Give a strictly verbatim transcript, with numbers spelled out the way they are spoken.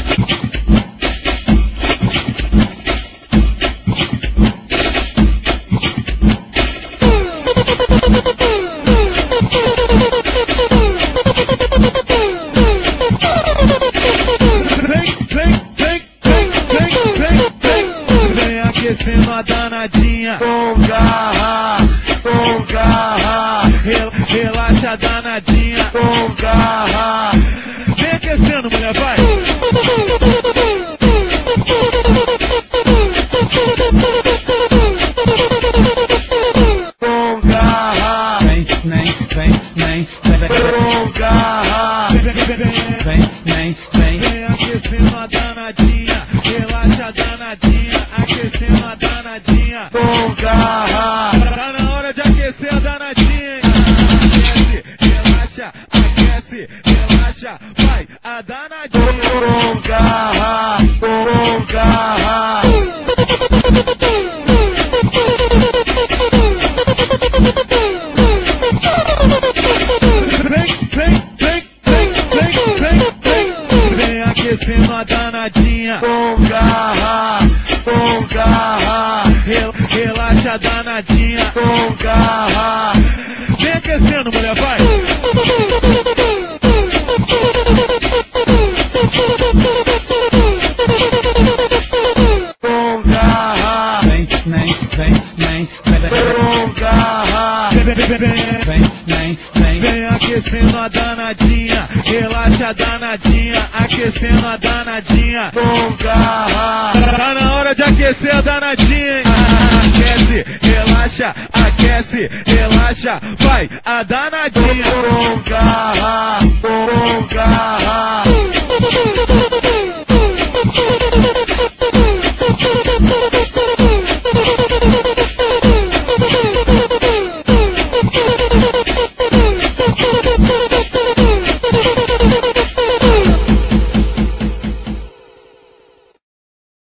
Aquecendo a danadinha com garra, com garra, relaxa a danadinha com garra. Vem aquecendo, mulher, vai! Com garra, vem, vem, vem, vem, com garra, Vem, vem, vem, vem, vem, vem. vem aquecendo a danadinha, relaxa a danadinha, aquecendo a danadinha com garra. Tá na hora de aquecer a danadinha, hein? Aquece, relaxa, aquece, relaxa, vai, a danadinha. Com garra, com garra. Vem, vem, vem, vem, vem, vem, vem. Vem aquecendo a danadinha Com garra, com garra, Rel- relaxa a danadinha com garra. Vem aquecendo, mulher, vai! Com garra, Vem, vem, vem, vem, com garra. Vem, vem, vem, vem, vem. vem, vem, vem. Vem aquecendo a danadinha, relaxa a danadinha, aquecendo a danadinha. Com garra, Tá na hora de aquecer a danadinha, hein? Aquece, relaxa, aquece, relaxa, vai, a danadinha. com garra, com garra.